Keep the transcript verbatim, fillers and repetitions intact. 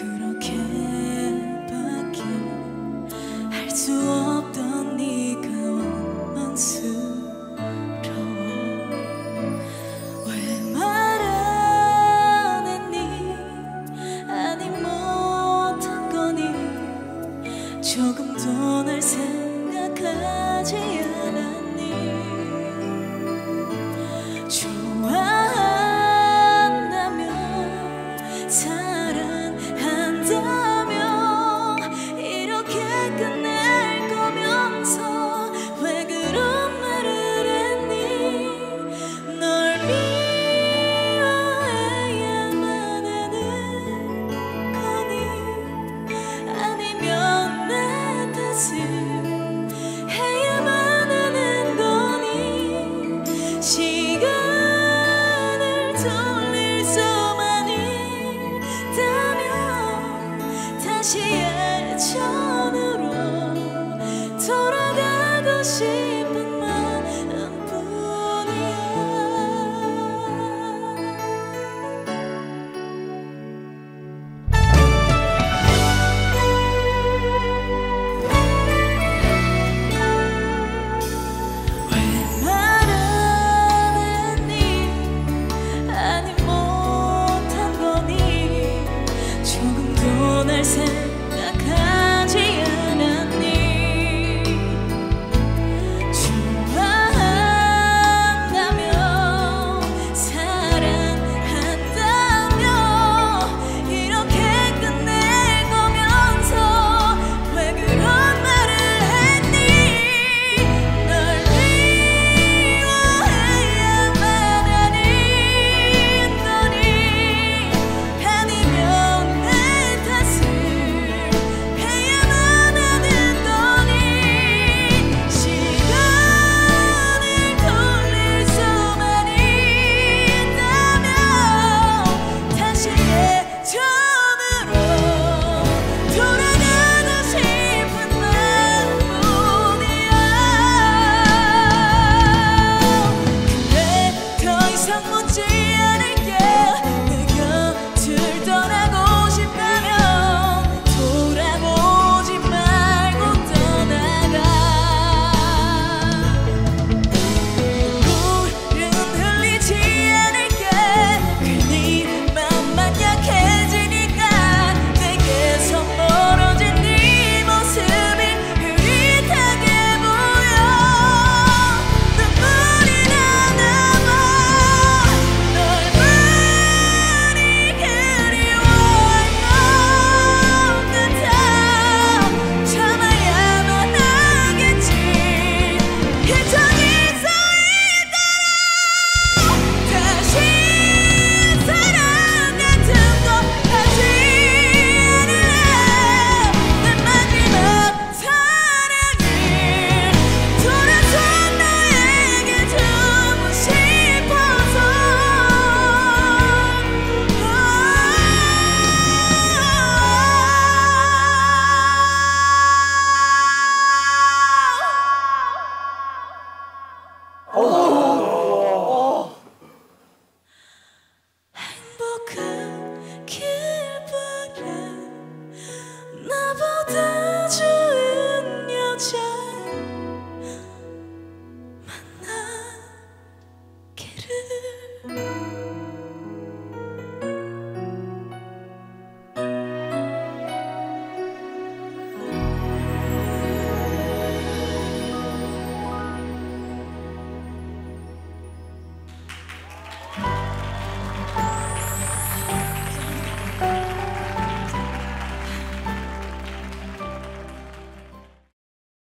그렇게밖에 할 수 없던 네가 원망스러워. 왜 말 안 했니? 아니 못한 거니? 조금도 날 생각하지 않았니? 좋아한다면 사랑한다면 이렇게 끝낼 거면서 왜 그런 말을 했니? 널 미워해야만 하는 거니? 아니면 내 탓을 해야만 하는 거니? 시간을 돌릴 수만 있다면 다시 예전으로 돌아가고 싶은 마음뿐이야. 왜 말 안 했니? 아니 못한 거니? 조금도 날 생각